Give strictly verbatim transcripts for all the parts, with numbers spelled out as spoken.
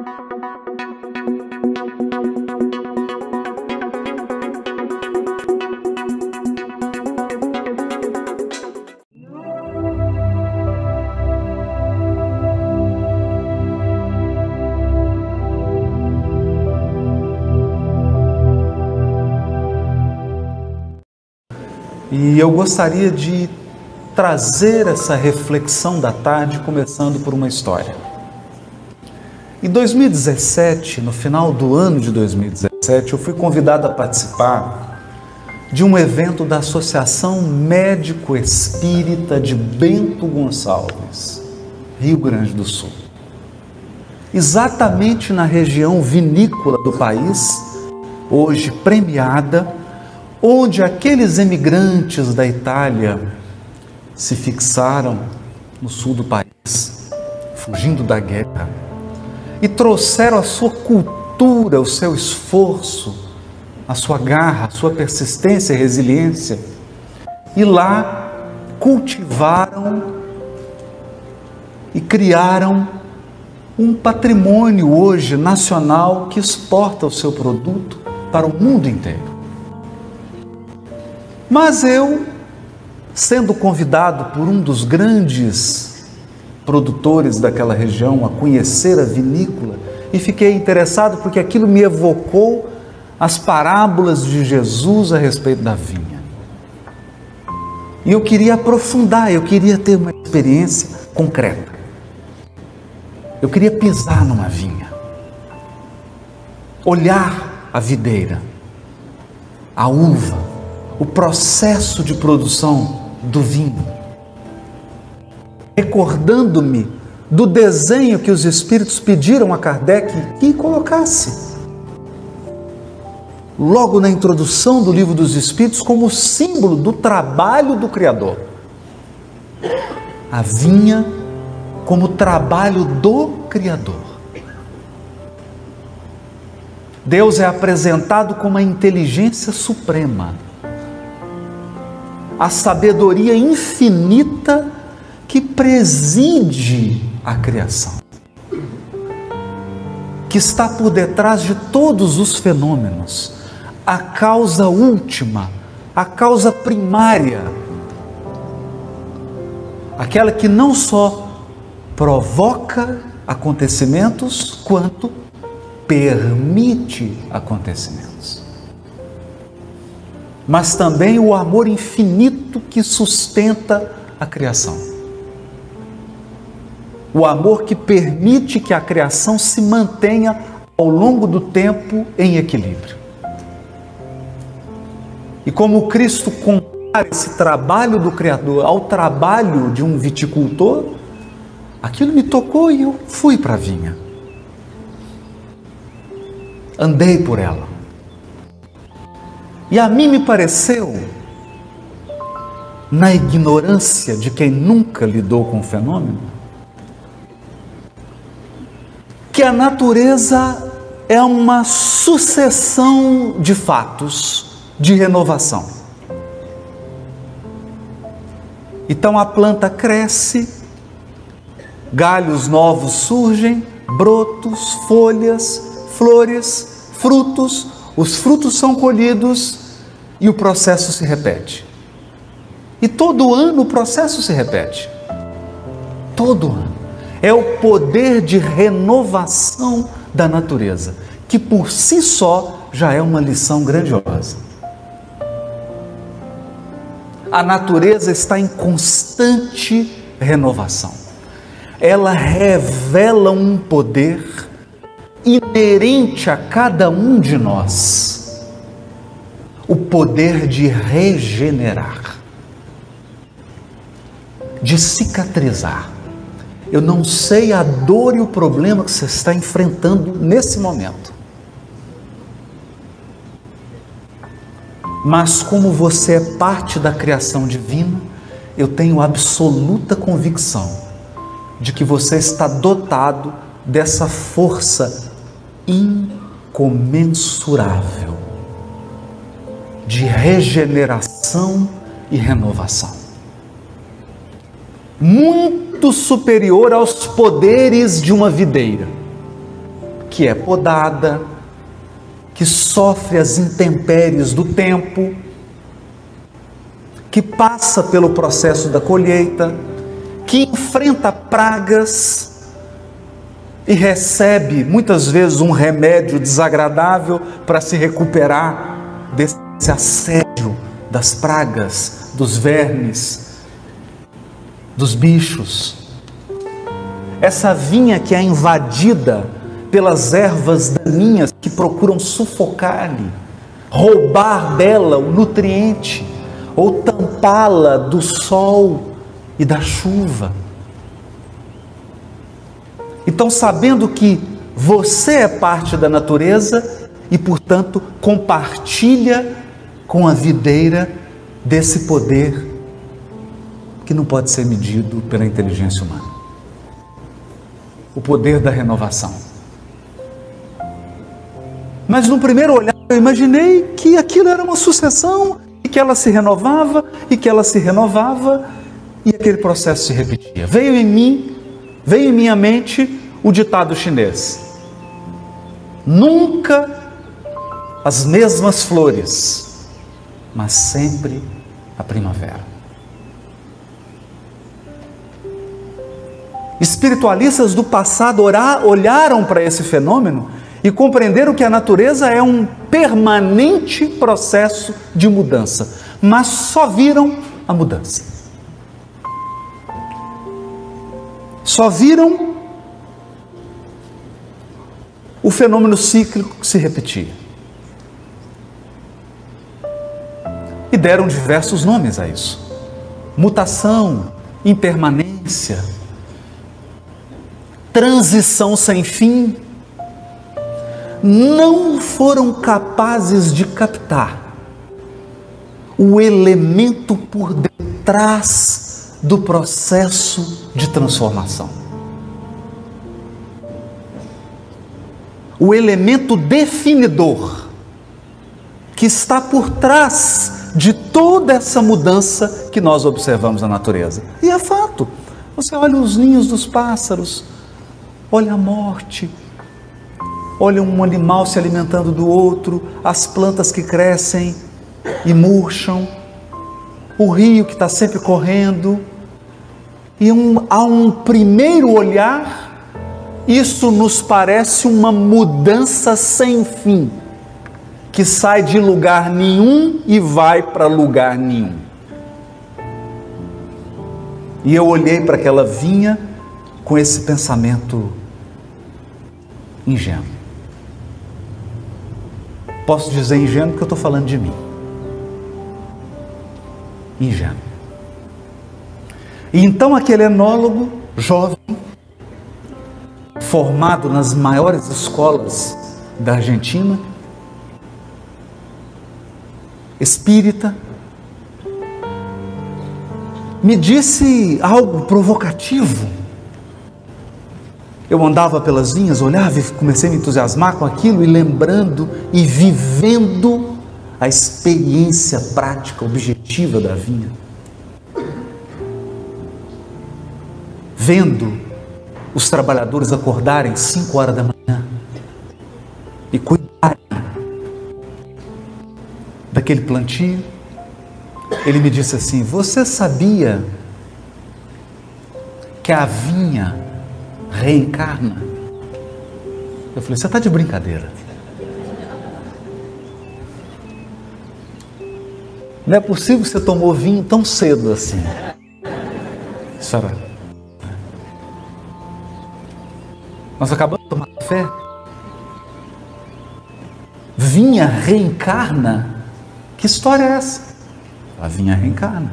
E eu gostaria de trazer essa reflexão da tarde, começando por uma história. Em dois mil e dezessete, no final do ano de dois mil e dezessete, eu fui convidado a participar de um evento da Associação Médico Espírita de Bento Gonçalves, Rio Grande do Sul. Exatamente na região vinícola do país, hoje premiada, onde aqueles emigrantes da Itália se fixaram no sul do país, fugindo da guerra, e trouxeram a sua cultura, o seu esforço, a sua garra, a sua persistência e resiliência, e lá cultivaram e criaram um patrimônio hoje nacional que exporta o seu produto para o mundo inteiro. Mas eu, sendo convidado por um dos grandes produtores daquela região a conhecer a vinícola, e fiquei interessado porque aquilo me evocou as parábolas de Jesus a respeito da vinha. E eu queria aprofundar, eu queria ter uma experiência concreta. Eu queria pisar numa vinha, olhar a videira, a uva, o processo de produção do vinho, recordando-me do desenho que os Espíritos pediram a Kardec que colocasse, logo na introdução do Livro dos Espíritos, como símbolo do trabalho do Criador. A vinha como trabalho do Criador. Deus é apresentado como a inteligência suprema, a sabedoria infinita que preside a criação, que está por detrás de todos os fenômenos, a causa última, a causa primária, aquela que não só provoca acontecimentos, quanto permite acontecimentos. Mas também o amor infinito que sustenta a criação. O amor que permite que a criação se mantenha ao longo do tempo em equilíbrio. E como Cristo compara esse trabalho do Criador ao trabalho de um viticultor, aquilo me tocou e eu fui para a vinha. Andei por ela. E a mim me pareceu, na ignorância de quem nunca lidou com o fenômeno, que a natureza é uma sucessão de fatos de renovação. Então a planta cresce, galhos novos surgem, brotos, folhas, flores, frutos, os frutos são colhidos e o processo se repete. E todo ano o processo se repete. Todo ano. É o poder de renovação da natureza, que por si só já é uma lição grandiosa. A natureza está em constante renovação. Ela revela um poder inerente a cada um de nós, o poder de regenerar, de cicatrizar. Eu não sei a dor e o problema que você está enfrentando nesse momento, mas como você é parte da criação divina, eu tenho absoluta convicção de que você está dotado dessa força incomensurável de regeneração e renovação, muito superior aos poderes de uma videira, que é podada, que sofre as intempéries do tempo, que passa pelo processo da colheita, que enfrenta pragas e recebe muitas vezes um remédio desagradável para se recuperar desse assédio das pragas, dos vermes, dos bichos. Essa vinha que é invadida pelas ervas daninhas que procuram sufocar-lhe, roubar dela o nutriente ou tampá-la do sol e da chuva. Então, sabendo que você é parte da natureza e, portanto, compartilha com a videira desse poder que não pode ser medido pela inteligência humana. O poder da renovação. Mas no primeiro olhar eu imaginei que aquilo era uma sucessão e que ela se renovava e que ela se renovava e aquele processo se repetia. Veio em mim, veio em minha mente o ditado chinês: nunca as mesmas flores, mas sempre a primavera. Espiritualistas do passado olharam para esse fenômeno e compreenderam que a natureza é um permanente processo de mudança, mas só viram a mudança. Só viram o fenômeno cíclico que se repetia. E deram diversos nomes a isso: mutação, impermanência, transição sem fim. Não foram capazes de captar o elemento por detrás do processo de transformação. O elemento definidor que está por trás de toda essa mudança que nós observamos na natureza. E é fato. Você olha os ninhos dos pássaros, olha a morte, olha um animal se alimentando do outro, as plantas que crescem e murcham, o rio que está sempre correndo, e um, a um primeiro olhar, isso nos parece uma mudança sem fim, que sai de lugar nenhum e vai para lugar nenhum. E eu olhei para aquela vinha com esse pensamento ingênuo. Posso dizer ingênuo porque eu estou falando de mim. Ingênuo. E então aquele enólogo jovem, formado nas maiores escolas da Argentina, espírita, me disse algo provocativo. Eu andava pelas vinhas, olhava e comecei a me entusiasmar com aquilo e lembrando e vivendo a experiência prática, objetiva da vinha. Vendo os trabalhadores acordarem cinco horas da manhã e cuidarem daquele plantio. Ele me disse assim: você sabia que a vinha reencarna? Eu falei: você está de brincadeira. Não é possível que você tomou vinho tão cedo assim. Senhora, nós acabamos de tomar café. Vinha reencarna? Que história é essa? A vinha reencarna.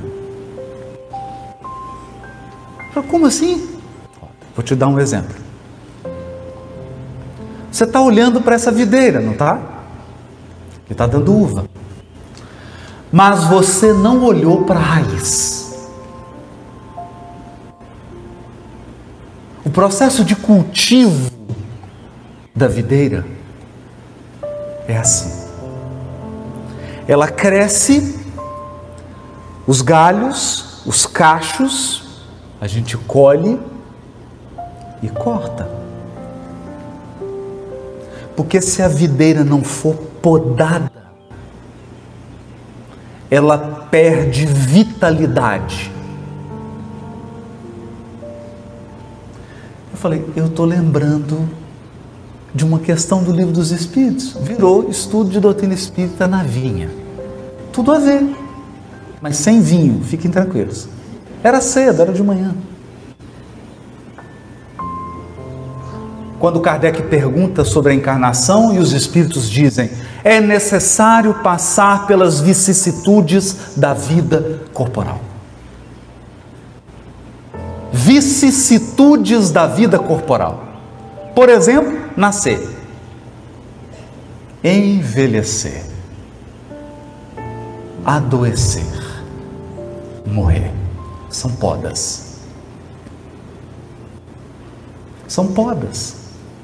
Como assim? Vou te dar um exemplo. Você está olhando para essa videira, não está? Que está dando uva. Mas você não olhou para a raiz. O processo de cultivo da videira é assim. Ela cresce, os galhos, os cachos, a gente colhe e corta. Porque se a videira não for podada, ela perde vitalidade. Eu falei, eu estou lembrando de uma questão do Livro dos Espíritos. Virou estudo de doutrina espírita na vinha. Tudo a ver, mas sem vinho, fiquem tranquilos. Era cedo, era de manhã. Quando Kardec pergunta sobre a encarnação e os espíritos dizem, é necessário passar pelas vicissitudes da vida corporal. Vicissitudes da vida corporal. Por exemplo, nascer, envelhecer, adoecer, morrer. São podas. São podas.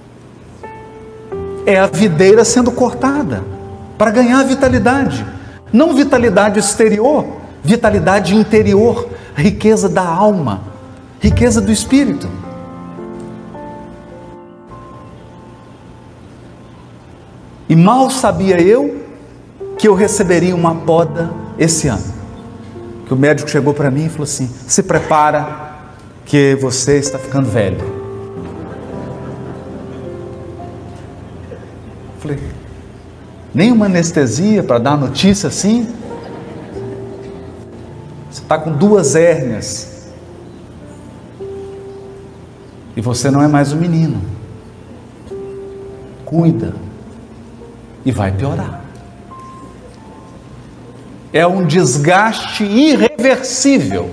É a videira sendo cortada para ganhar vitalidade. Não vitalidade exterior, vitalidade interior, riqueza da alma, riqueza do espírito. E mal sabia eu que eu receberia uma poda esse ano. Que o médico chegou para mim e falou assim, se prepara que você está ficando velho. Falei, nenhuma anestesia para dar notícia assim? Você está com duas hérnias. E você não é mais um menino. Cuida. E vai piorar. É um desgaste irreversível.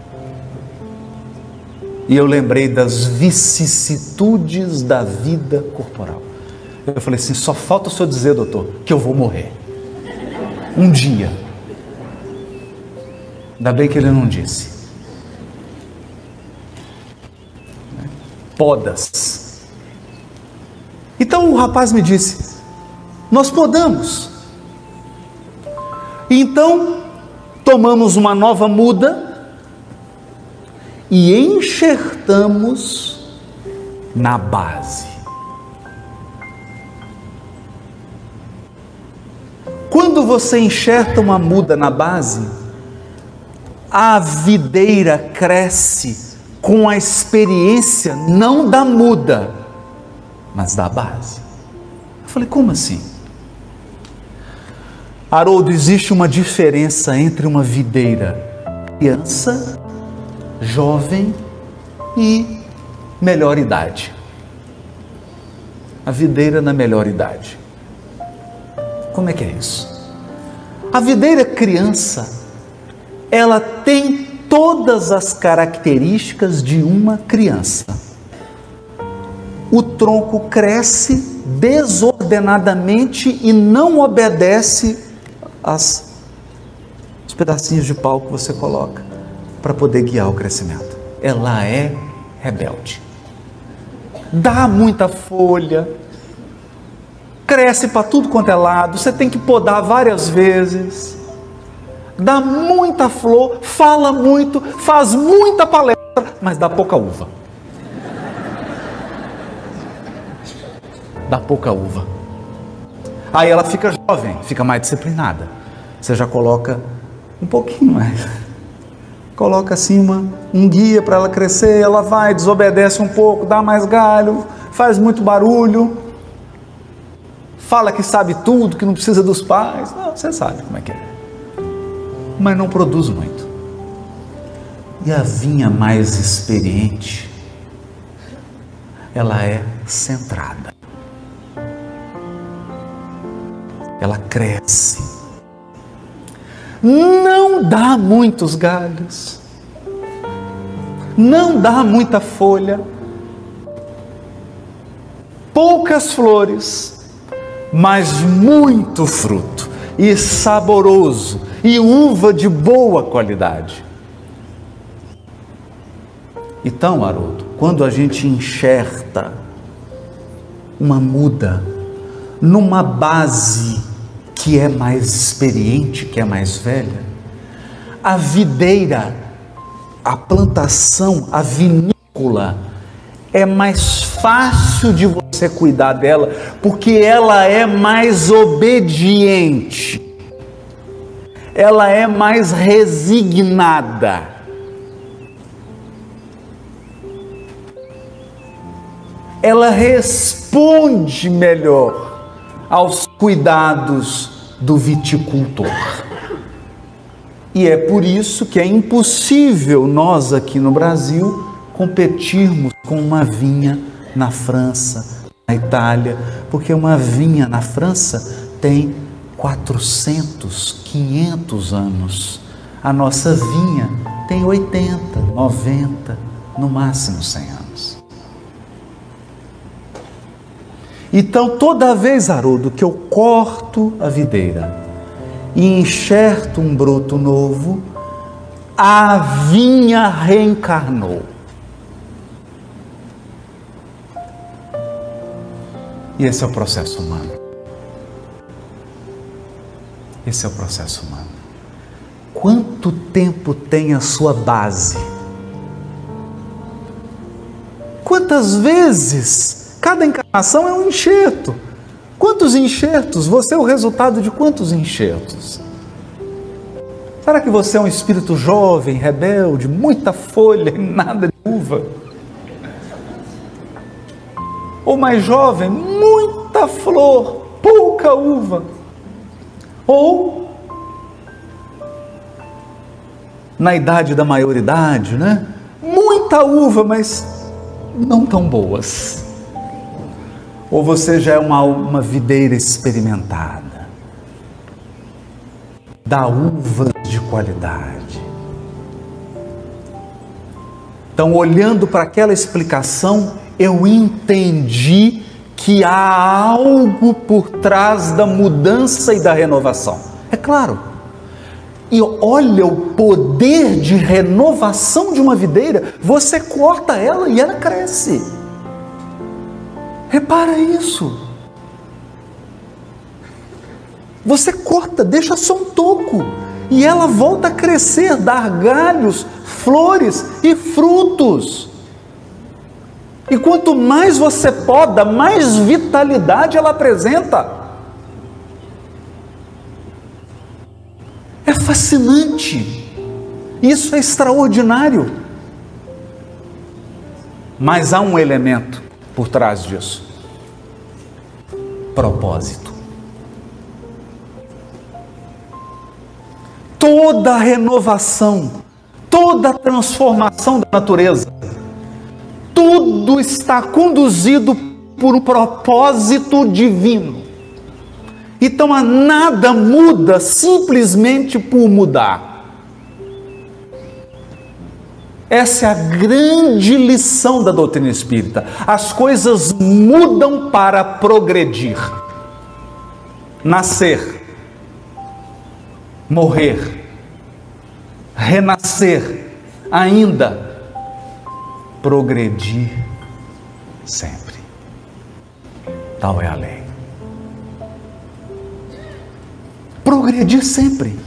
E eu lembrei das vicissitudes da vida corporal. Eu falei assim, só falta o senhor dizer, doutor, que eu vou morrer. Um dia. Ainda bem que ele não disse. Podas. Então o rapaz me disse, nós podamos. Então tomamos uma nova muda e enxertamos na base. Quando você enxerta uma muda na base, a videira cresce com a experiência não da muda, mas da base. Eu falei, como assim? Haroldo, existe uma diferença entre uma videira criança, jovem e melhor idade. A videira na melhor idade. Como é que é isso? A videira criança, ela tem todas as características de uma criança. O tronco cresce desordenadamente e não obedece às, aos pedacinhos de pau que você coloca para poder guiar o crescimento. Ela é rebelde. Dá muita folha, cresce para tudo quanto é lado, você tem que podar várias vezes, dá muita flor, fala muito, faz muita palestra, mas dá pouca uva. Dá pouca uva. Aí ela fica jovem, fica mais disciplinada. Você já coloca um pouquinho mais. Coloca assim uma, um guia para ela crescer, ela vai, desobedece um pouco, dá mais galho, faz muito barulho, fala que sabe tudo, que não precisa dos pais. Não, você sabe como é que é. Mas não produz muito. E a vinha mais experiente, ela é centrada. Ela cresce. Não dá muitos galhos. Não dá muita folha. Poucas flores, mas muito fruto. E saboroso. E uva de boa qualidade. Então, Haroldo, quando a gente enxerta uma muda numa base que é mais experiente, que é mais velha, a videira, a plantação, a vinícola é mais fácil de você você cuidar dela, porque ela é mais obediente, ela é mais resignada. Ela responde melhor aos cuidados do viticultor. E é por isso que é impossível nós aqui no Brasil competirmos com uma vinha na França, na Itália, porque uma vinha na França tem quatrocentos, quinhentos anos. A nossa vinha tem oitenta, noventa, no máximo cem anos. Então, toda vez, Haroldo, que eu corto a videira e enxerto um broto novo, a vinha reencarnou. E esse é o processo humano. Esse é o processo humano. Quanto tempo tem a sua base? Quantas vezes? Cada encarnação é um enxerto. Quantos enxertos? Você é o resultado de quantos enxertos? Será que você é um espírito jovem, rebelde, muita folha e nada de uva? Ou mais jovem, muita flor, pouca uva? Ou na idade da maioridade, né? Muita uva, mas não tão boas. Ou você já é uma, uma videira experimentada, dá uvas de qualidade. Então, olhando para aquela explicação, eu entendi que há algo por trás da mudança e da renovação. É claro. E olha o poder de renovação de uma videira. Você corta ela e ela cresce. Repara isso. Você corta, deixa só um toco, e ela volta a crescer, dar galhos, flores e frutos. E quanto mais você poda, mais vitalidade ela apresenta. É fascinante. Isso é extraordinário. Mas há um elemento por trás disso: propósito. Toda renovação, toda transformação da natureza, tudo está conduzido por um propósito divino. Então a nada muda simplesmente por mudar. Essa é a grande lição da doutrina espírita. As coisas mudam para progredir. Nascer, morrer, renascer, ainda progredir sempre. Tal é a lei. Progredir sempre.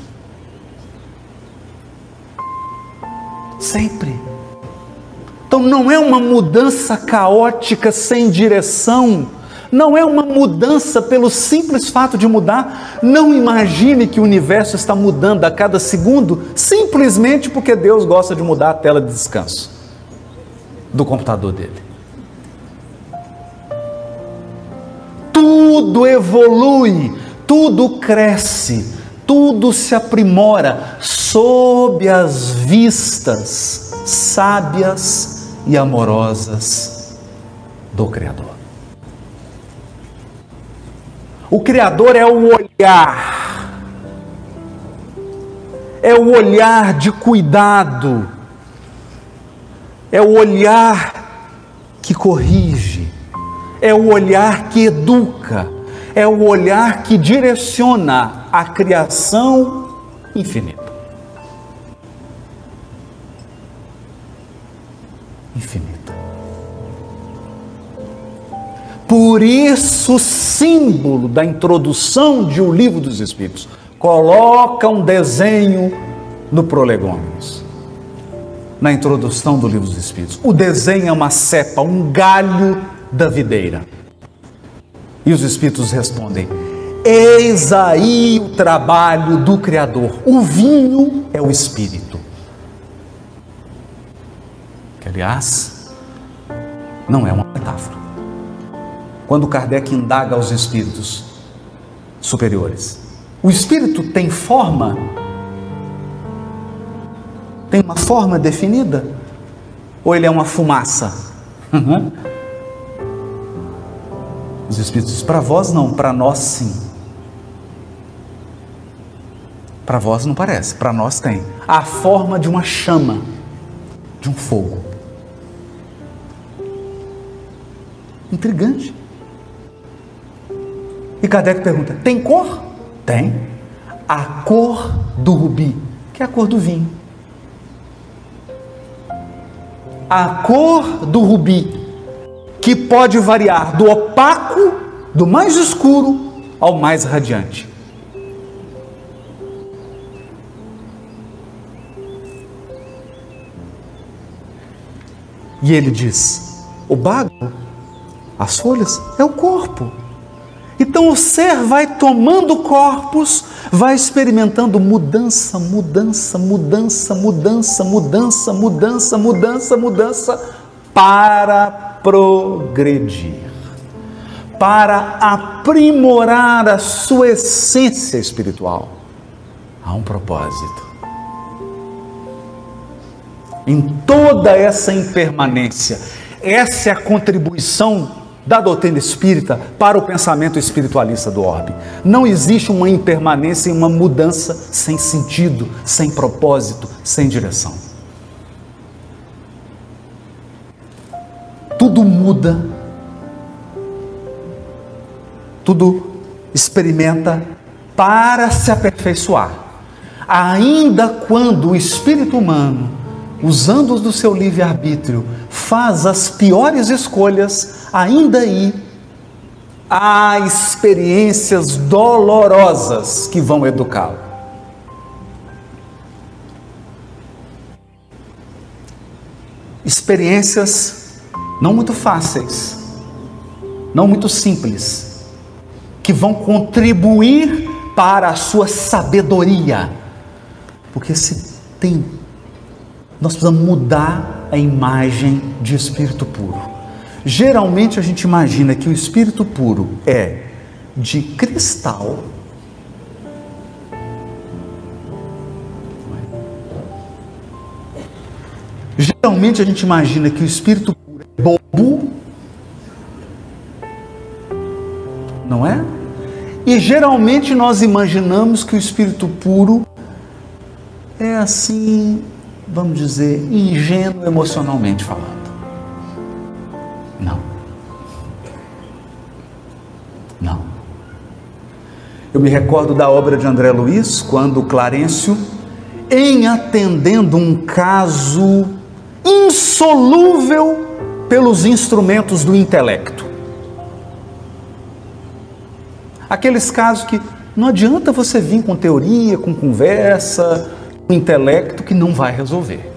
Sempre. Então não é uma mudança caótica sem direção, não é uma mudança pelo simples fato de mudar. Não imagine que o universo está mudando a cada segundo simplesmente porque Deus gosta de mudar a tela de descanso do computador dele. Tudo evolui, tudo cresce, tudo se aprimora sob as vistas sábias e amorosas do Criador. O Criador é o olhar, é o olhar de cuidado, é o olhar que corrige, é o olhar que educa, é o olhar que direciona a criação infinita. Infinita. Por isso, o símbolo da introdução de O Livro dos Espíritos coloca um desenho no Prolegômenos, na introdução do Livro dos Espíritos. O desenho é uma cepa, um galho da videira. E os espíritos respondem: eis aí o trabalho do Criador. O vinho é o espírito. Que, aliás, não é uma metáfora. Quando Kardec indaga aos espíritos superiores, o espírito tem forma? Tem uma forma definida? Ou ele é uma fumaça? Uhum. Os espíritos dizem: para vós não, para nós sim. Para vós não parece, para nós tem a forma de uma chama, de um fogo. Intrigante. E Kardec pergunta: tem cor? Tem. A cor do rubi, que é a cor do vinho. A cor do rubi, que pode variar do opaco, do mais escuro, ao mais radiante. E ele diz: o bago, as folhas, é o corpo. Então o ser vai tomando corpos, vai experimentando mudança, mudança, mudança, mudança, mudança, mudança, mudança, mudança, para progredir, para aprimorar a sua essência espiritual. Há um propósito. Em toda essa impermanência, essa é a contribuição da doutrina espírita para o pensamento espiritualista do orbe. Não existe uma impermanência e uma mudança sem sentido, sem propósito, sem direção. Tudo muda, tudo experimenta para se aperfeiçoar. Ainda quando o espírito humano, usando do seu livre-arbítrio, faz as piores escolhas, ainda aí há experiências dolorosas que vão educá-lo. Experiências não muito fáceis, não muito simples, que vão contribuir para a sua sabedoria, porque se tem, nós precisamos mudar a imagem de espírito puro. Geralmente a gente imagina que o espírito puro é de cristal, geralmente a gente imagina que o espírito puro é bobo, não é? E geralmente nós imaginamos que o espírito puro é assim, vamos dizer, ingênuo emocionalmente falando. Não. Não. Eu me recordo da obra de André Luiz, quando Clarencio, em atendendo um caso insolúvel pelos instrumentos do intelecto. Aqueles casos que não adianta você vir com teoria, com conversa, com intelecto, que não vai resolver.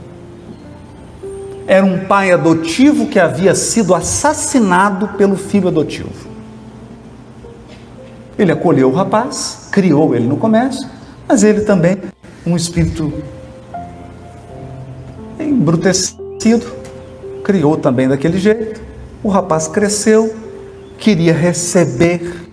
Era um pai adotivo que havia sido assassinado pelo filho adotivo. Ele acolheu o rapaz, criou ele no comércio, mas ele também, um espírito embrutecido, criou também daquele jeito. O rapaz cresceu, queria receber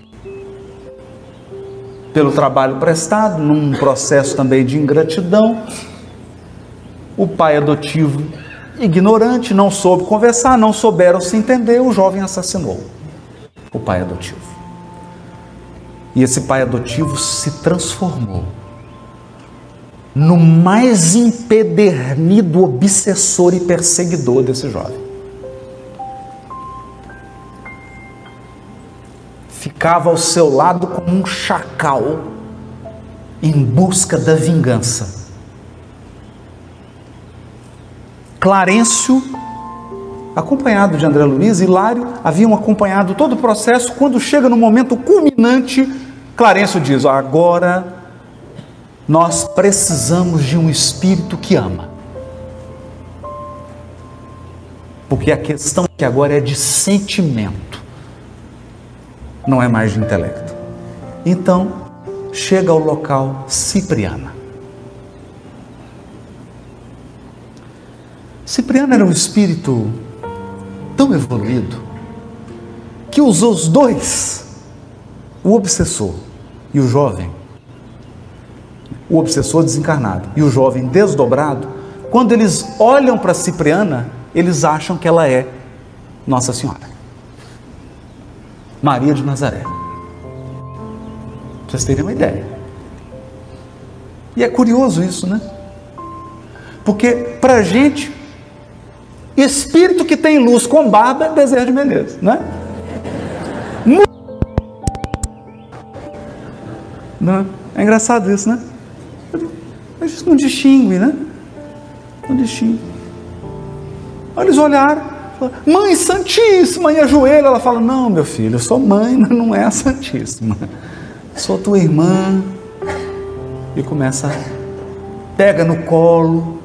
pelo trabalho prestado, num processo também de ingratidão. O pai adotivo, ignorante, não soube conversar, não souberam se entender, o jovem assassinou o pai adotivo. E esse pai adotivo se transformou no mais empedernido obsessor e perseguidor desse jovem. Ficava ao seu lado como um chacal em busca da vingança. Clarencio, acompanhado de André Luiz, Hilário, haviam acompanhado todo o processo. Quando chega no momento culminante, Clarencio diz: agora nós precisamos de um espírito que ama. Porque a questão aqui agora é de sentimento. não é mais de intelecto. Então, chega ao local Cipriana. Cipriana era um espírito tão evoluído que usou os dois, o obsessor e o jovem, o obsessor desencarnado e o jovem desdobrado. Quando eles olham para Cipriana, eles acham que ela é Nossa Senhora, Maria de Nazaré. Pra vocês terem uma ideia. E é curioso isso, né? Porque para a gente, espírito que tem luz com barba é Bezerra de Menezes, né? Não, é engraçado isso, né? A gente não distingue, né? Não distingue. Aí eles olharam, falaram, Mãe Santíssima, e ajoelha. Ela fala, não, meu filho, eu sou mãe, mas não é a Santíssima. Sou tua irmã. E começa, pega no colo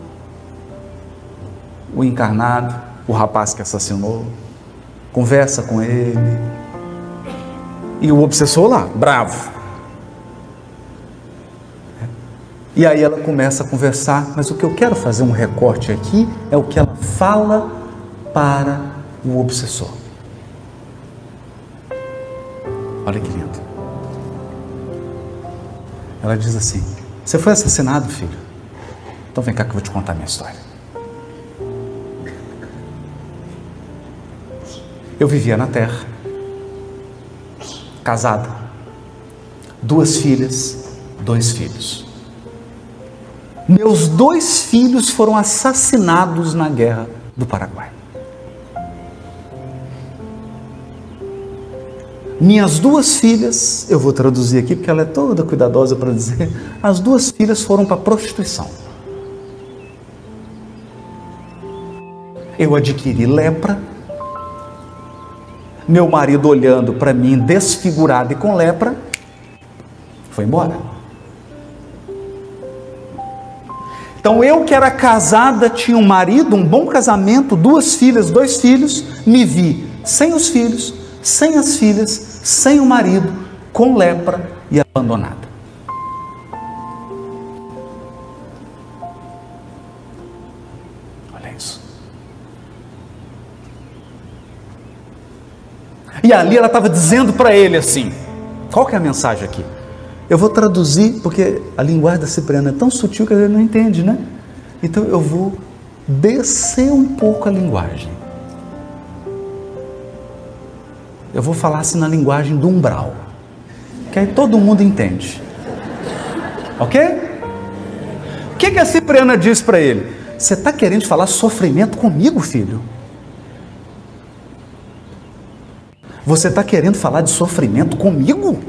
o encarnado, o rapaz que assassinou, conversa com ele, e o obsessor lá, bravo. E aí ela começa a conversar, mas o que eu quero fazer um recorte aqui é o que ela fala para o obsessor. Olha que lindo. Ela diz assim, você foi assassinado, filho? Então vem cá que eu vou te contar a minha história. Eu vivia na terra, casada, duas filhas, dois filhos. Meus dois filhos foram assassinados na Guerra do Paraguai. Minhas duas filhas, eu vou traduzir aqui porque ela é toda cuidadosa para dizer, as duas filhas foram para a prostituição. Eu adquiri lepra, meu marido olhando para mim desfigurado e com lepra, foi embora. Então eu que era casada, tinha um marido, um bom casamento, duas filhas, dois filhos, me vi sem os filhos, sem as filhas, sem o marido, com lepra e abandonada. Olha isso. E ali ela estava dizendo para ele assim, qual que é a mensagem aqui? Eu vou traduzir, porque a linguagem da Cipriana é tão sutil que ele não entende, né? Então eu vou descer um pouco a linguagem. Eu vou falar assim na linguagem do umbral, que aí todo mundo entende. Ok? O que, que a Cipriana diz para ele? Você está querendo falar sofrimento comigo, filho? Você está querendo falar de sofrimento comigo?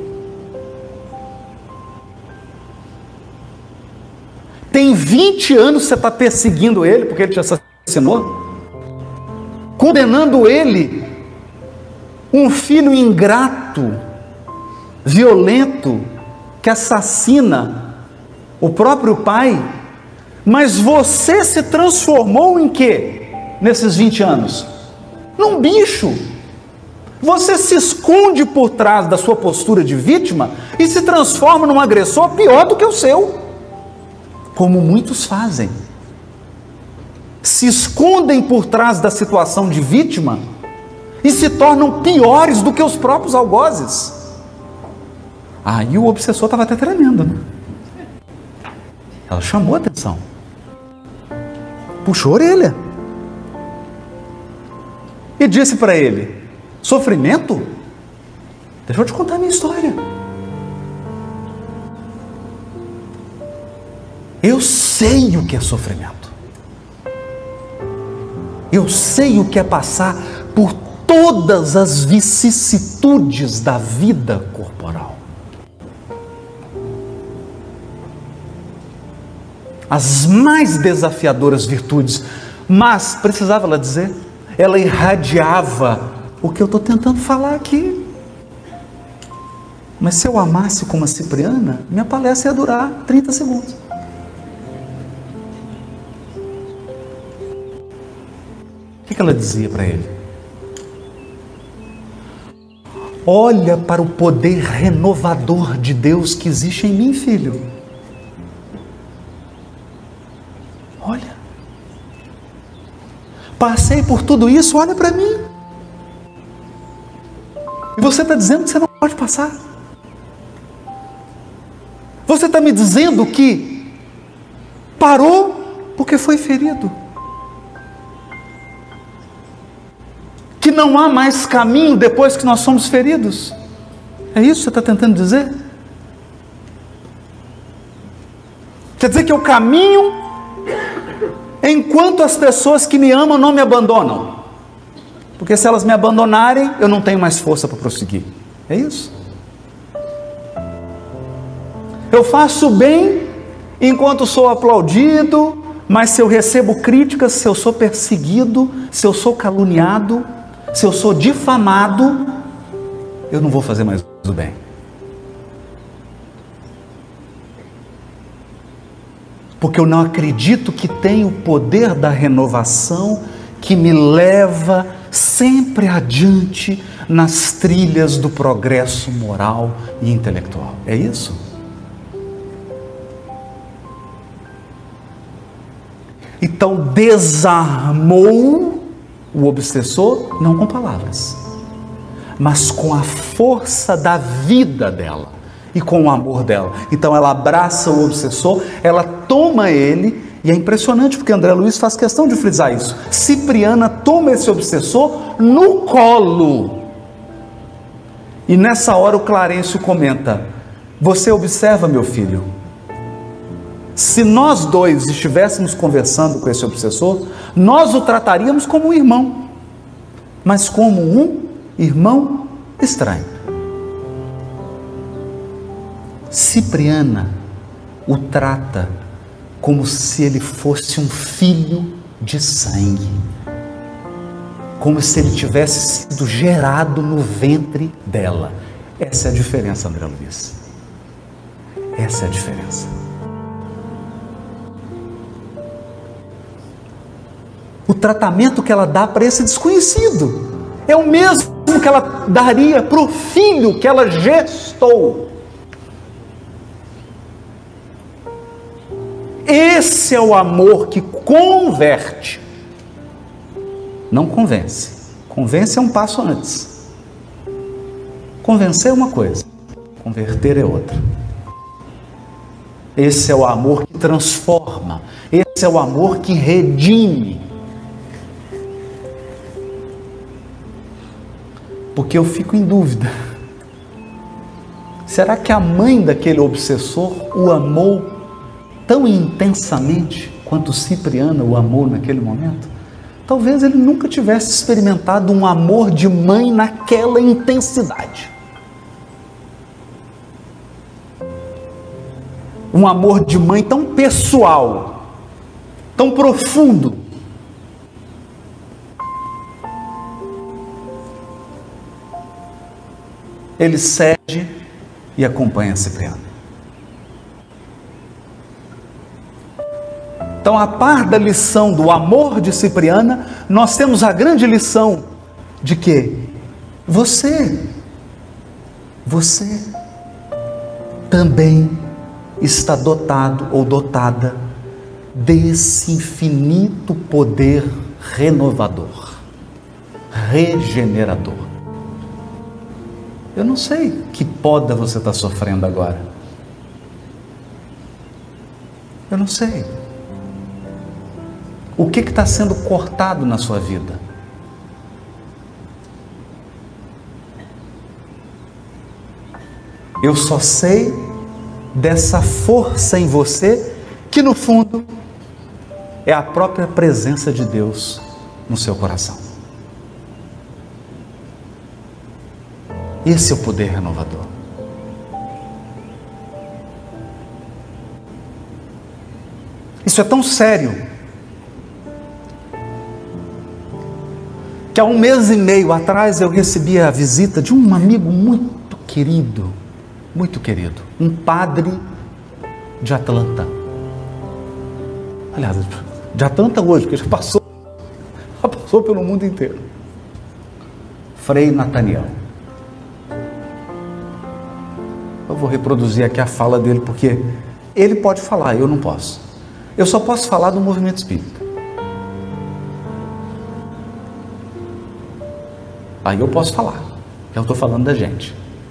Tem vinte anos que você está perseguindo ele, porque ele te assassinou, condenando ele, um filho ingrato, violento, que assassina o próprio pai, mas você se transformou em quê, nesses vinte anos? Num bicho. Você se esconde por trás da sua postura de vítima e se transforma num agressor pior do que o seu. Como muitos fazem, se escondem por trás da situação de vítima e se tornam piores do que os próprios algozes. Aí o obsessor estava até tremendo, né? Ela chamou a atenção, puxou a orelha e disse para ele, sofrimento? Deixa eu te contar a minha história. Eu sei o que é sofrimento. Eu sei o que é passar por todas as vicissitudes da vida corporal. As mais desafiadoras virtudes. Mas, precisava ela dizer, ela irradiava o que eu estou tentando falar aqui. Mas se eu amasse como a Cipriana, minha palestra ia durar trinta segundos. O que ela dizia para ele? olha para o poder renovador de Deus que existe em mim, filho. Olha. Passei por tudo isso, olha para mim. E você está dizendo que você não pode passar. Você está me dizendo que parou porque foi ferido. Que não há mais caminho depois que nós somos feridos. É isso que você está tentando dizer? Quer dizer que eu caminho enquanto as pessoas que me amam não me abandonam. Porque se elas me abandonarem, eu não tenho mais força para prosseguir. É isso? Eu faço bem enquanto sou aplaudido, mas se eu recebo críticas, se eu sou perseguido, se eu sou caluniado, se eu sou difamado, eu não vou fazer mais o bem. Porque eu não acredito que tem o poder da renovação que me leva sempre adiante nas trilhas do progresso moral e intelectual. É isso? Então desarmou o obsessor, não com palavras, mas com a força da vida dela e com o amor dela. Então ela abraça o obsessor, ela toma ele, e é impressionante porque André Luiz faz questão de frisar isso. Cipriana toma esse obsessor no colo. E nessa hora o Clarencio comenta: você observa, meu filho, se nós dois estivéssemos conversando com esse obsessor, nós o trataríamos como um irmão, mas como um irmão estranho. Cipriana o trata como se ele fosse um filho de sangue, como se ele tivesse sido gerado no ventre dela. Essa é a diferença, André Luiz. Essa é a diferença. O tratamento que ela dá para esse desconhecido é o mesmo que ela daria para o filho que ela gestou. Esse é o amor que converte, não convence. Convence é um passo antes. Convencer é uma coisa, converter é outra. Esse é o amor que transforma, esse é o amor que redime. Porque eu fico em dúvida, será que a mãe daquele obsessor o amou tão intensamente quanto Cipriana o amou naquele momento? Talvez ele nunca tivesse experimentado um amor de mãe naquela intensidade. Um amor de mãe tão pessoal, tão profundo. Ele cede e acompanha Cipriana. Então, a par da lição do amor de Cipriana, nós temos a grande lição de que você, você também está dotado ou dotada desse infinito poder renovador, regenerador. Eu não sei que poda você está sofrendo agora. Eu não sei. O que está sendo cortado na sua vida? Eu só sei dessa força em você, que no fundo é a própria presença de Deus no seu coração. Esse é o poder renovador. Isso é tão sério que há um mês e meio atrás eu recebi a visita de um amigo muito querido, muito querido, um padre de Atlanta. Aliás, de Atlanta hoje, porque já passou, já passou pelo mundo inteiro. Frei Nathaniel. Eu vou reproduzir aqui a fala dele, porque ele pode falar, eu não posso. Eu só posso falar do movimento espírita. Aí eu posso falar, eu estou falando da gente.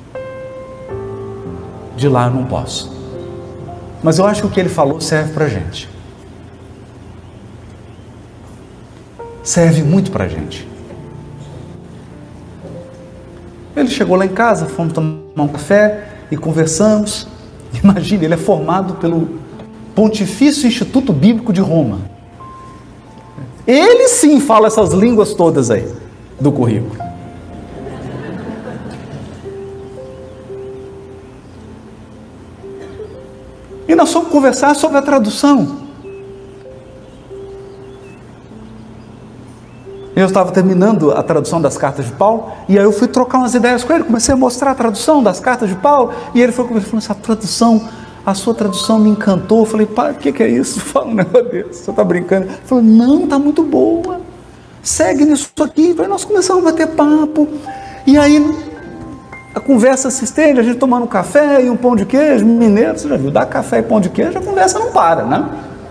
De lá eu não posso. Mas eu acho que o que ele falou serve para a gente. Serve muito para a gente. Ele chegou lá em casa, fomos tomar um café e conversamos. Imagine, ele é formado pelo Pontifício Instituto Bíblico de Roma. Ele sim fala essas línguas todas aí do currículo. E nós fomos conversar sobre a tradução. Eu estava terminando a tradução das cartas de Paulo, e aí eu fui trocar umas ideias com ele, comecei a mostrar a tradução das cartas de Paulo, e ele foi comigo, falou, essa tradução, a sua tradução me encantou. Eu falei, pai, o que, que é isso? Fala um negócio desse, você está brincando? Ele falou, não, está muito boa, segue nisso aqui. Aí nós começamos a bater papo, e aí a conversa se estende, a gente tomando um café e um pão de queijo, mineiro, você já viu, dá café e pão de queijo, a conversa não para, né?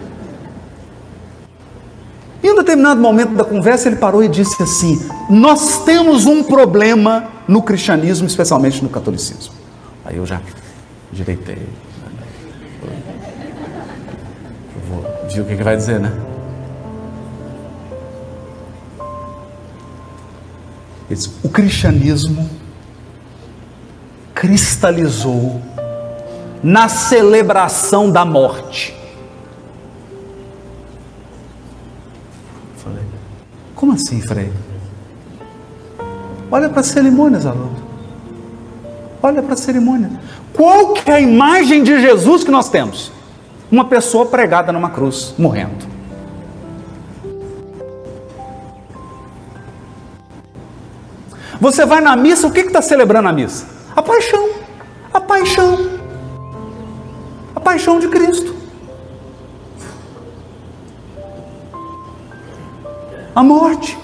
Em um determinado momento da conversa, ele parou e disse assim, nós temos um problema no cristianismo, especialmente no catolicismo. Aí eu já direitei. Eu vou ver o que ele vai dizer, né? Ele disse, o cristianismo cristalizou na celebração da morte. Falei, como assim, Frei? Olha para as cerimônias, Haroldo. Olha para a cerimônia. Qual que é a imagem de Jesus que nós temos? Uma pessoa pregada numa cruz, morrendo. Você vai na missa, o que está celebrando a missa? A paixão, a paixão, a paixão de Cristo. A morte.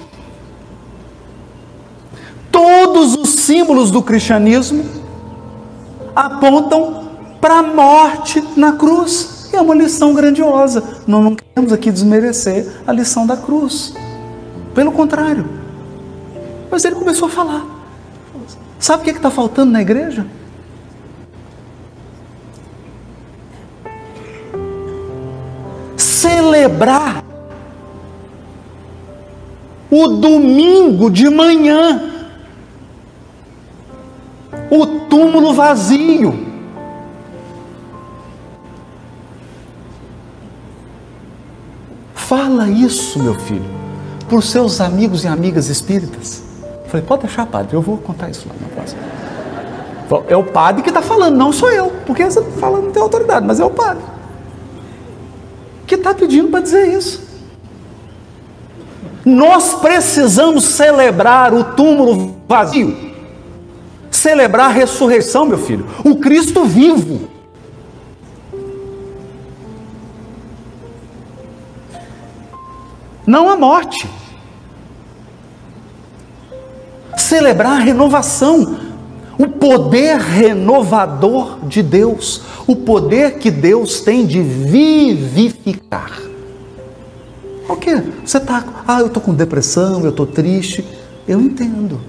Todos os símbolos do cristianismo apontam para a morte na cruz. E é uma lição grandiosa. Nós não queremos aqui desmerecer a lição da cruz. Pelo contrário. Mas ele começou a falar. Sabe o que está faltando na igreja? Celebrar o domingo de manhã, o túmulo vazio. Fala isso, meu filho, para os seus amigos e amigas espíritas. Eu falei, pode deixar, padre, eu vou contar isso lá na próxima. É o padre que está falando, não sou eu, porque você fala não tem autoridade, mas é o padre que está pedindo para dizer isso. Nós precisamos celebrar o túmulo vazio, celebrar a ressurreição, meu filho, o Cristo vivo. Não a morte. Celebrar a renovação, o poder renovador de Deus, o poder que Deus tem de vivificar. O quê? Você está, ah, eu estou com depressão, eu estou triste. Eu entendo.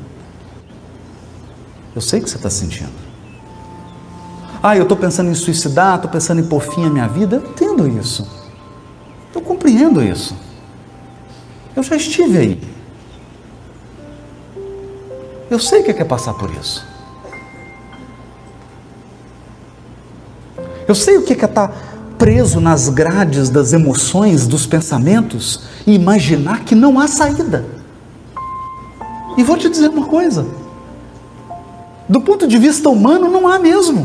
Eu sei o que você está sentindo. Ah, eu estou pensando em suicidar, estou pensando em pôr fim à minha vida. Eu entendo isso. Eu compreendo isso. Eu já estive aí. Eu sei o que é passar por isso. Eu sei o que é estar preso nas grades das emoções, dos pensamentos e imaginar que não há saída. E vou te dizer uma coisa. Do ponto de vista humano, não há mesmo.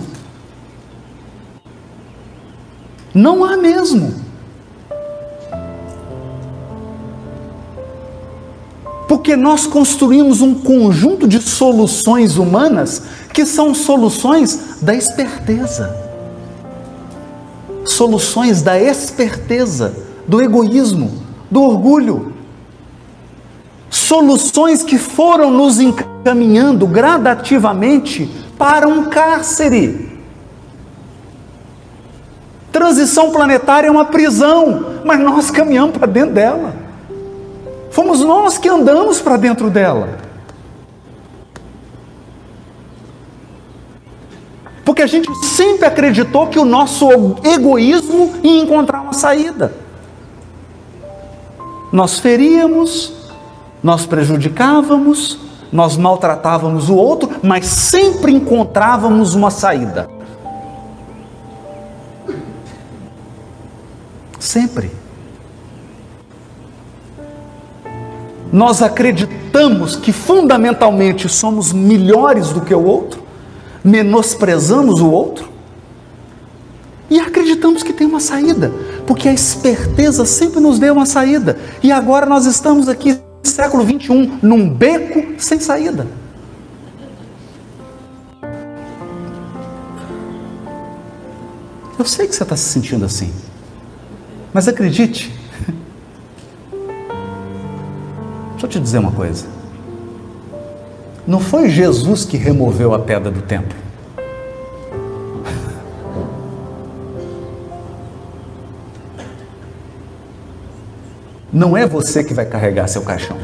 Não há mesmo. Porque nós construímos um conjunto de soluções humanas que são soluções da esperteza. Soluções da esperteza, do egoísmo, do orgulho. Soluções que foram nos encaminhando gradativamente para um cárcere. Transição planetária é uma prisão, mas nós caminhamos para dentro dela. Fomos nós que andamos para dentro dela. Porque a gente sempre acreditou que o nosso egoísmo ia encontrar uma saída. Nós feríamos, nós prejudicávamos, nós maltratávamos o outro, mas sempre encontrávamos uma saída. Sempre. Nós acreditamos que fundamentalmente somos melhores do que o outro, menosprezamos o outro e acreditamos que tem uma saída, porque a esperteza sempre nos deu uma saída, e agora nós estamos aqui, século vinte e um, num beco sem saída. Eu sei que você está se sentindo assim, mas acredite, deixa eu te dizer uma coisa, não foi Jesus que removeu a pedra do templo. Não é você que vai carregar seu caixão.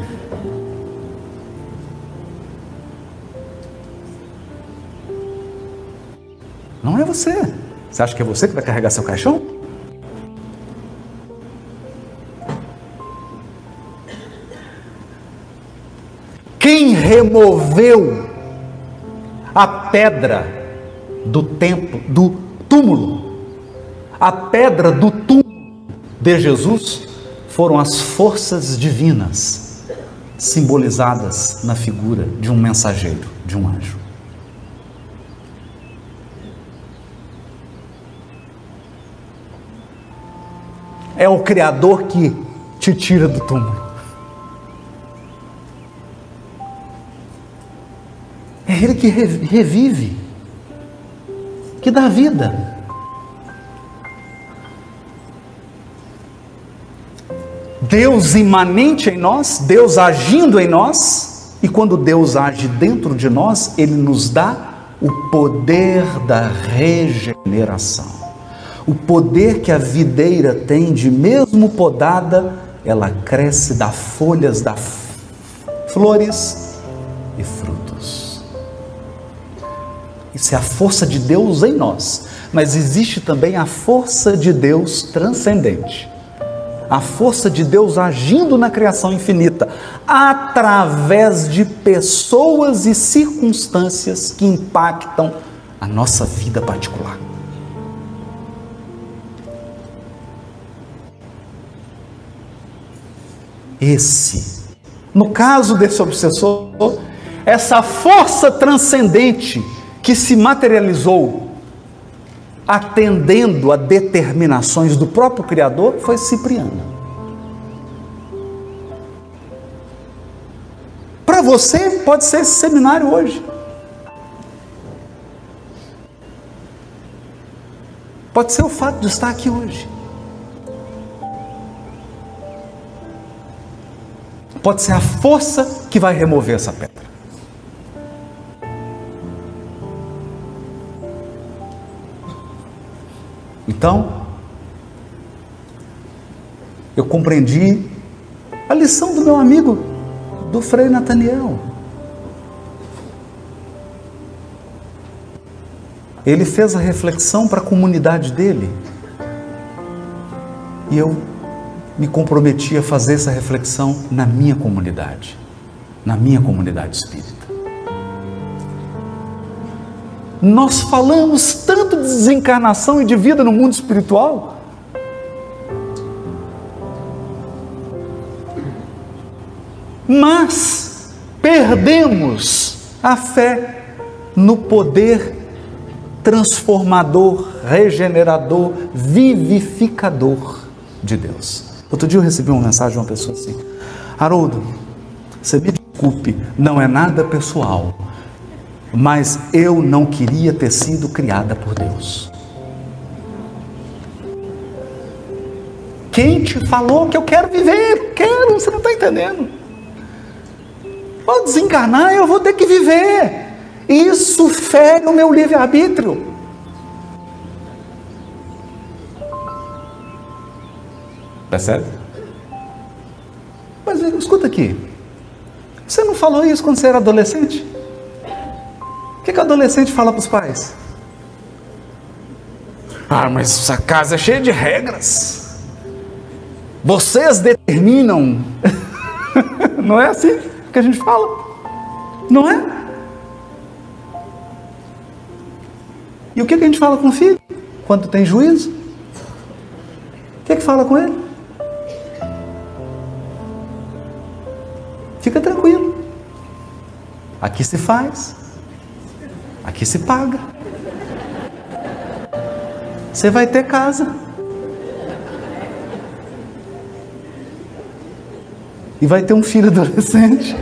Não é você. Você acha que é você que vai carregar seu caixão? Quem removeu a pedra do templo, do túmulo, a pedra do túmulo de Jesus, foram as forças divinas, simbolizadas na figura de um mensageiro, de um anjo. É o Criador que te tira do túmulo. É Ele que revive, que dá vida. Deus imanente em nós, Deus agindo em nós, e quando Deus age dentro de nós, Ele nos dá o poder da regeneração. O poder que a videira tem de, mesmo podada, ela cresce, dá folhas, dá flores e frutos. Isso é a força de Deus em nós, mas existe também a força de Deus transcendente. A força de Deus agindo na criação infinita, através de pessoas e circunstâncias que impactam a nossa vida particular. Esse, no caso desse obsessor, essa força transcendente que se materializou atendendo a determinações do próprio Criador, foi Cipriana. Para você, pode ser esse seminário hoje. Pode ser o fato de estar aqui hoje. Pode ser a força que vai remover essa pedra. Então, eu compreendi a lição do meu amigo, do Frei Nathaniel. Ele fez a reflexão para a comunidade dele. E eu me comprometi a fazer essa reflexão na minha comunidade, na minha comunidade espírita. Nós falamos tanto de desencarnação e de vida no mundo espiritual, mas perdemos a fé no poder transformador, regenerador, vivificador de Deus. Outro dia eu recebi uma mensagem de uma pessoa assim: Haroldo, você me desculpe, não é nada pessoal, mas eu não queria ter sido criada por Deus. Quem te falou que eu quero viver? Quero, você não está entendendo. Vou desencarnar, eu vou ter que viver. Isso fere o meu livre-arbítrio. Percebe? Mas escuta aqui, você não falou isso quando você era adolescente? O que que o adolescente fala para os pais? Ah, mas essa casa é cheia de regras. Vocês determinam. Não é assim que a gente fala? Não é? E o que que a gente fala com o filho quando tem juízo? O que que fala com ele? Fica tranquilo. Aqui se faz. Aqui se paga. Você vai ter casa. E vai ter um filho adolescente.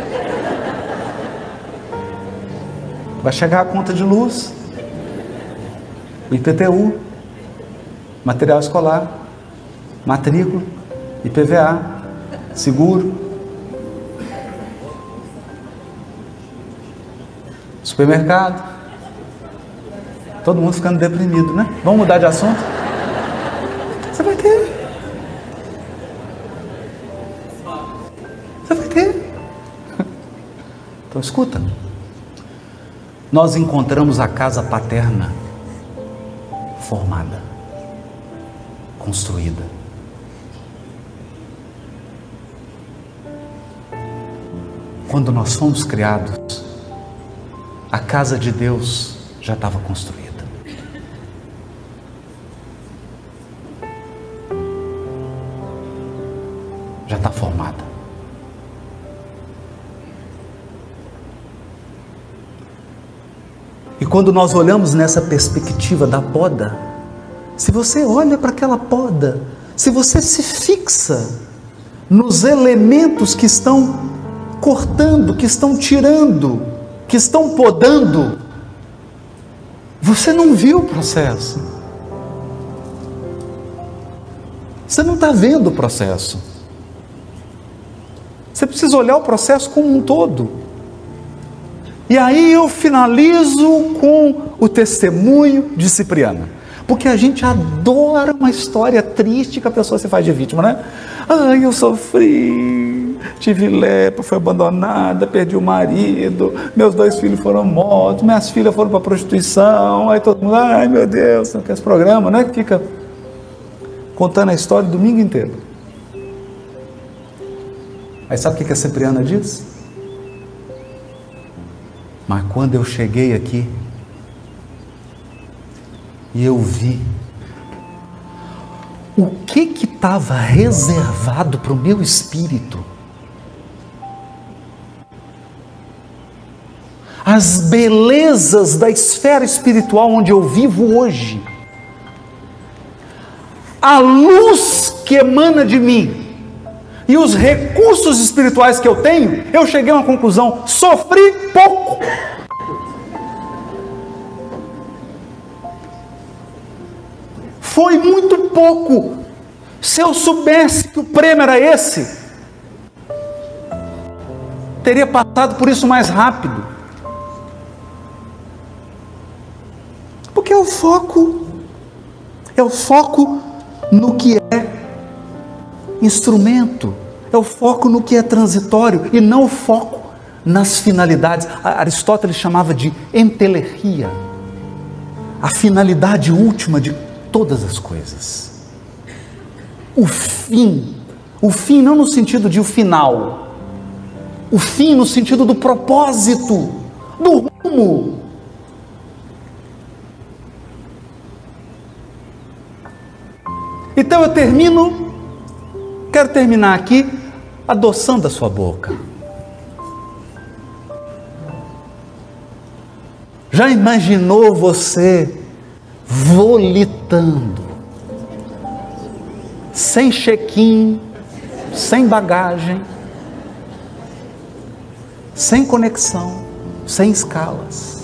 Vai chegar a conta de luz, o I P T U, material escolar, matrícula, I P V A, seguro, supermercado. Todo mundo ficando deprimido, né? Vamos mudar de assunto? Você vai ter. Você vai ter. Então escuta. Nós encontramos a casa paterna formada, construída. Quando nós fomos criados, a casa de Deus já estava construída. Já está formada. E quando nós olhamos nessa perspectiva da poda, se você olha para aquela poda, se você se fixa nos elementos que estão cortando, que estão tirando, que estão podando, você não viu o processo. Você não está vendo o processo. Você precisa olhar o processo como um todo. E aí eu finalizo com o testemunho de Cipriana. Porque a gente adora uma história triste que a pessoa se faz de vítima, né? Ai, eu sofri, tive lepra, fui abandonada, perdi o marido, meus dois filhos foram mortos, minhas filhas foram para a prostituição, aí todo mundo, ai meu Deus, não quer esse programa, né? Que fica contando a história o domingo inteiro. Aí sabe o que a Cipriana diz? Mas quando eu cheguei aqui, e eu vi o que que estava reservado para o meu espírito, as belezas da esfera espiritual onde eu vivo hoje, a luz que emana de mim e os recursos espirituais que eu tenho, eu cheguei a uma conclusão: sofri pouco. Foi muito pouco. Se eu soubesse que o prêmio era esse, teria passado por isso mais rápido. Porque é o foco, é o foco no que é instrumento, é o foco no que é transitório e não o foco nas finalidades. Aristóteles chamava de entelergia, a finalidade última de todas as coisas. O fim, o fim não no sentido de o final, o fim no sentido do propósito, do rumo. Então eu termino, quero terminar aqui adoçando a sua boca. Já imaginou você volitando, sem check-in, sem bagagem, sem conexão, sem escalas,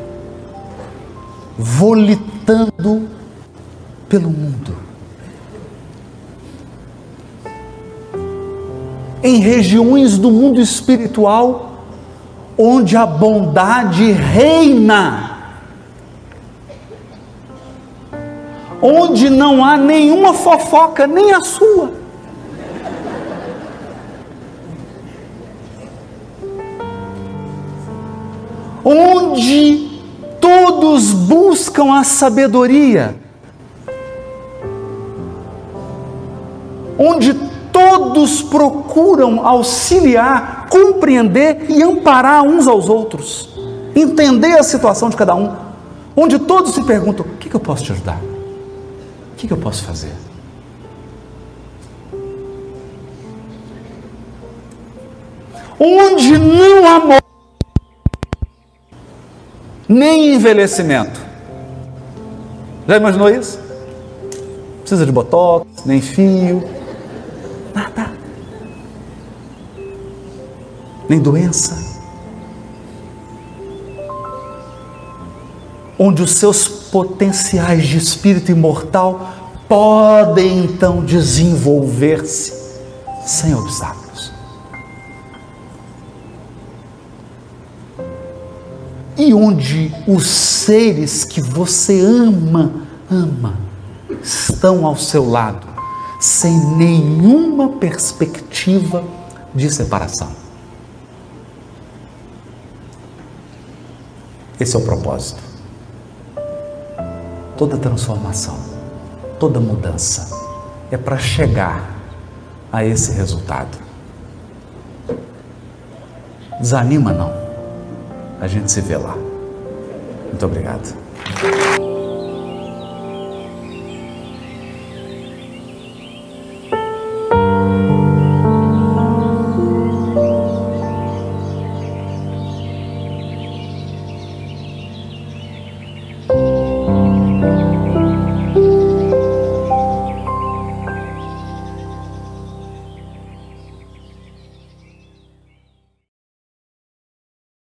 volitando pelo mundo, em regiões do mundo espiritual onde a bondade reina, onde não há nenhuma fofoca, nem a sua, todos buscam a sabedoria, onde todos procuram auxiliar, compreender e amparar uns aos outros, entender a situação de cada um, onde todos se perguntam: o que, que eu posso te ajudar? O que, que eu posso fazer? Onde não há morte, nem envelhecimento. Já imaginou isso? Não precisa de botox, nem fio, nada, nem doença. Onde os seus potenciais de espírito imortal podem então desenvolver-se sem obstáculos. E onde os seres que você ama, ama, estão ao seu lado, sem nenhuma perspectiva de separação. Esse é o propósito. Toda transformação, toda mudança é para chegar a esse resultado. Desanima não. A gente se vê lá. Muito obrigado.